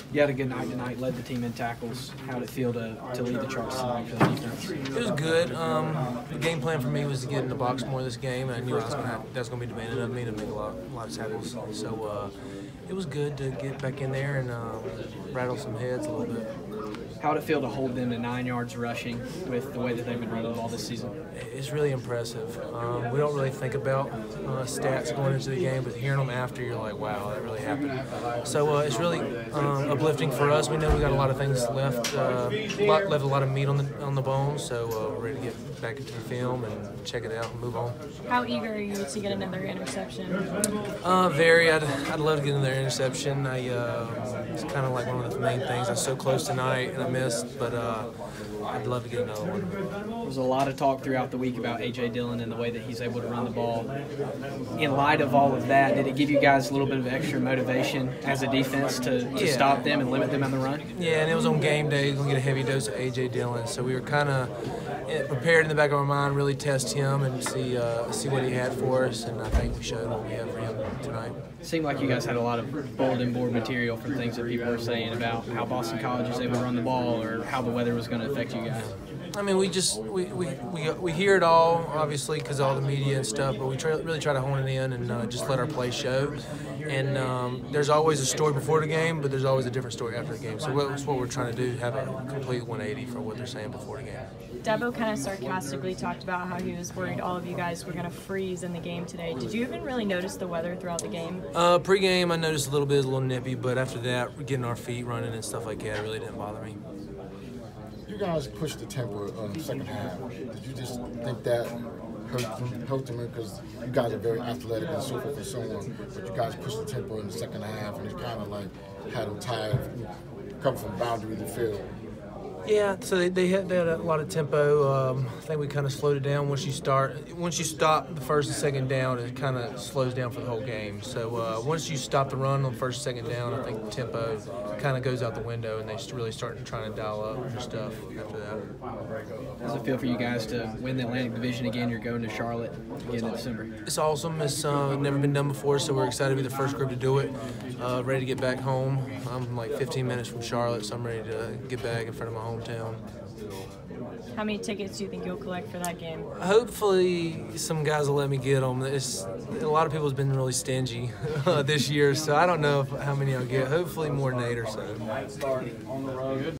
You had a good night tonight, led the team in tackles. How did it feel to lead the charge tonight for the defense? It was good. The game plan for me was to get in the box more this game, and I knew that was going to be demanded of me to make a lot of tackles. So it was good to get back in there and rattle some heads a little bit. How did it feel to hold them to 9 yards rushing with the way that they've been running the ball this season? It's really impressive. We don't really think about stats going into the game, but hearing them after, you're like, wow, that really happened. So it's really uplifting for us. We know we got a lot of things left, left a lot of meat on the bone, so we're ready to get back into the film and check it out and move on. How eager are you to get another interception? Very. I'd love to get another interception. It's kind of like one of the main things. I was so close tonight and I missed, but I'd love to get another one. There was a lot of talk throughout the week about A.J. Dillon and the way that he's able to run the ball. In light of all of that, did it give you guys a little bit of extra motivation as a defense to stop them and limit them on the run? Yeah, and it was on game day. We're going to get a heavy dose of A.J. Dillon, so we were kind of prepared in the back of our mind, really test him and see what he had for us, and I think we showed what we have for him tonight. It seemed like you guys had a lot of bulletin board material from things that people were saying about how Boston College is able to run the ball or how the weather was going to affect you guys. I mean, we hear it all, obviously, because of all the media and stuff, but we really try to hone it in and just let our play show. And there's always a story before the game, but there's always a different story after the game. So that's what we're trying to do, have a complete 180 for what they're saying before the game. Dabo kind of sarcastically talked about how he was worried all of you guys were going to freeze in the game today. Did you even really notice the weather throughout the game? Pre-game, I noticed a little bit, a little nippy, but after that, getting our feet running and stuff like that, it really didn't bother me. You guys pushed the tempo in the second half. Did you just think that helped them? Because you guys are very athletic and so forth and so on, but you guys pushed the tempo in the second half, and it kind of like had them tired, coming from boundary to the field. Yeah, so they had a lot of tempo. I think we kind of slowed it down once you stop the first and second down, it kind of slows down for the whole game. So once you stop the run on first and second down, I think the tempo kind of goes out the window, and they really start trying to dial up their stuff after that. How does it feel for you guys to win the Atlantic Division again? You're going to Charlotte again in December. It's awesome. It's never been done before, so we're excited to be the first group to do it. Ready to get back home. I'm like 15 minutes from Charlotte, so I'm ready to get back in front of my hometown. How many tickets do you think you'll collect for that game? Hopefully some guys will let me get them. A lot of people have been really stingy this year, so I don't know how many I'll get. Hopefully more than 8 or so.